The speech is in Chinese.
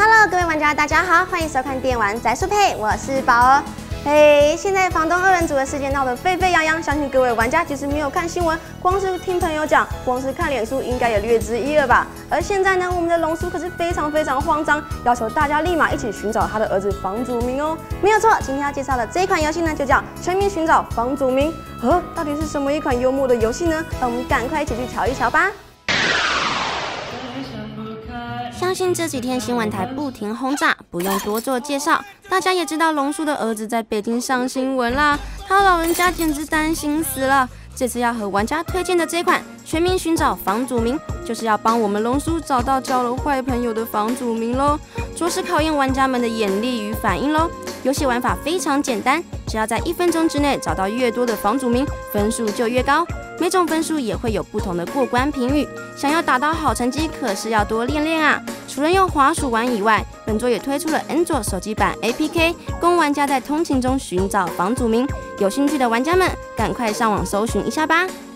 Hello， 各位玩家，大家好，欢迎收看电玩宅速配，我是宝儿。嘿，现在房东二人组的事件闹得沸沸扬扬，相信各位玩家即使没有看新闻，光是听朋友讲，光是看脸书，应该也略知一二吧。而现在呢，我们的龙叔可是非常慌张，要求大家立马一起寻找他的儿子房祖名哦。没有错，今天要介绍的这一款游戏呢，就叫《全民寻找房祖名》。到底是什么一款幽默的游戏呢？让我们赶快一起去瞧一瞧吧。 相信这几天新闻台不停轰炸，不用多做介绍，大家也知道龙叔的儿子在北京上新闻啦，他老人家简直担心死了。这次要和玩家推荐的这款《全民寻找房祖名》，就是要帮我们龙叔找到交了坏朋友的房祖名咯，着实考验玩家们的眼力与反应咯。游戏玩法非常简单，只要在1分钟之内找到越多的房祖名，分数就越高。每种分数也会有不同的过关评语，想要达到好成绩，可是要多练练啊！除了用滑鼠玩以外，本作也推出了 Android 手机版 APK， 供玩家在通勤中寻找房祖名。有兴趣的玩家们，赶快上网搜寻一下吧！